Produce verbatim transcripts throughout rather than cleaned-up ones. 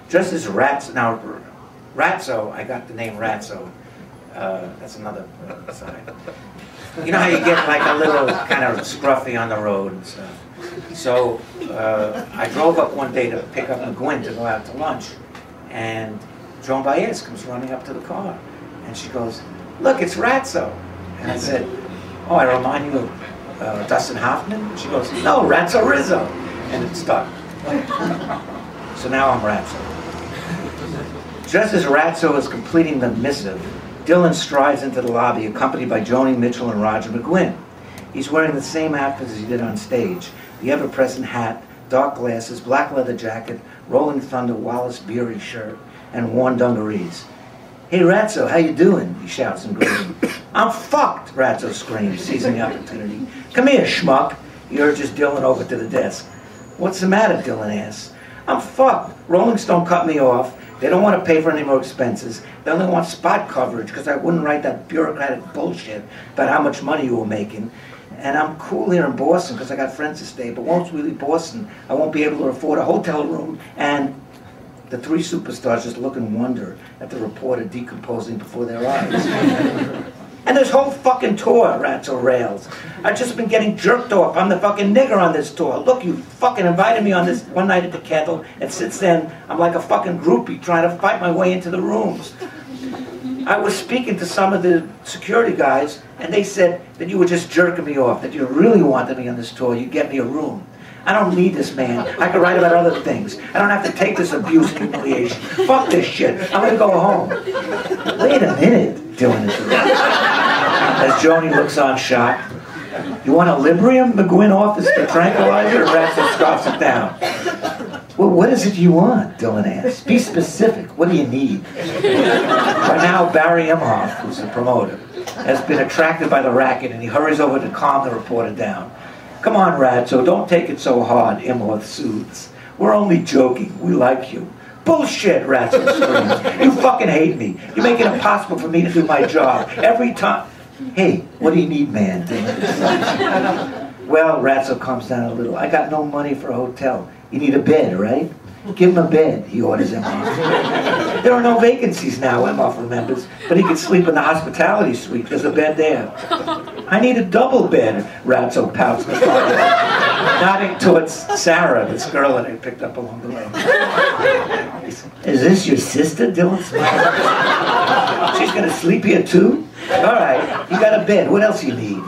Just as Ratso, now Ratso, I got the name Ratso. Uh, that's another uh, side. You know how you get like a little kind of scruffy on the road and stuff. So uh, I drove up one day to pick up McGuinn to go out to lunch, and Joan Baez comes running up to the car, and she goes, "Look, it's Ratso." And I said, "Oh, I remind you of uh, Dustin Hoffman?" And she goes, "No, Ratso Rizzo." And it stuck. So now I'm Ratso. Just as Ratso is completing the missive, Dylan strides into the lobby, accompanied by Joni Mitchell and Roger McGuinn. He's wearing the same outfit as he did on stage. The ever-present hat, dark glasses, black leather jacket, Rolling Thunder Wallace Beery shirt, and worn dungarees. "Hey, Ratso, how you doing?" he shouts and grins. "I'm fucked," Ratso screams, seizing the opportunity. "Come here, schmuck," he urges Dylan over to the desk. "What's the matter?" Dylan asks. "I'm fucked. Rolling Stone cut me off. They don't want to pay for any more expenses. They only want spot coverage because I wouldn't write that bureaucratic bullshit about how much money you were making. And I'm cool here in Boston because I got friends to stay, but once we leave Boston, I won't be able to afford a hotel room." And the three superstars just look in wonder at the reporter decomposing before their eyes. "And this whole fucking tour," Ratso rails. "I've just been getting jerked off. I'm the fucking nigger on this tour. Look, you fucking invited me on this one night at the Kendall, and since then, I'm like a fucking groupie trying to fight my way into the rooms. I was speaking to some of the security guys, and they said that you were just jerking me off, that you really wanted me on this tour. You'd get me a room. I don't need this, man. I could write about other things. I don't have to take this abuse and humiliation. Fuck this shit. I'm gonna go home." "Wait a minute," Dylan interrupts, as Joni looks on shocked. "You want a Librium?" McGuinn offers the tranquilizer, and Ratso scoffs it down. "Well, what is it you want?" Dylan asks. "Be specific. What do you need?" By now, Barry Imhoff, who's the promoter, has been attracted by the racket, and he hurries over to calm the reporter down. "Come on, Ratso, don't take it so hard," Imhoff soothes. "We're only joking. We like you." "Bullshit," Ratso screams. "You fucking hate me. You make it impossible for me to do my job. Every time..." "Hey, what do you need, man?" "Well," Ratso calms down a little, "I got no money for a hotel. You need a bed, right?" "Give him a bed," he orders Imhoff. "There are no vacancies now," Imhoff remembers, "but he can sleep in the hospitality suite. There's a bed there." "I need a double bed," Ratso pouts, nodding towards Sarah, this girl that I picked up along the way. "Is this your sister?" Dylan smiles. "She's gonna sleep here too? All right, you got a bed. What else you need?"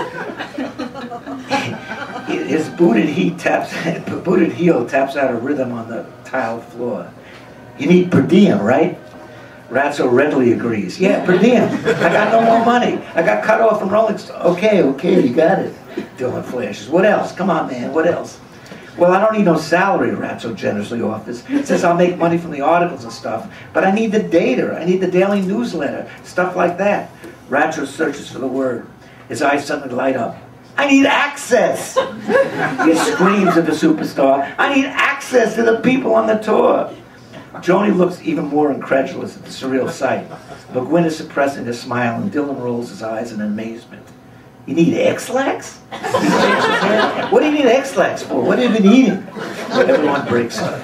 His booted heel taps, booted heel taps out a rhythm on the tiled floor. "You need per diem, right?" Ratso readily agrees. "Yeah, per diem. I got no more money. I got cut off from Rolling Stone." "Okay, okay, you got it," Dylan flashes. "What else? Come on, man, what else?" "Well, I don't need no salary," Ratso generously offers. "Says I'll make money from the articles and stuff, but I need the data. I need the daily newsletter, stuff like that." Ratso searches for the word. His eyes suddenly light up. "I need access!" He screams at the superstar. "I need access to the people on the tour." Joni looks even more incredulous at the surreal sight. McGuinn is suppressing a smile, and Dylan rolls his eyes in amazement. "You need X-Lax?" He shakes his head. "What do you need X-Lax for? What have you been eating?" Everyone breaks up.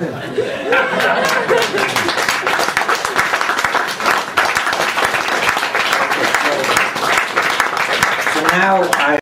So now I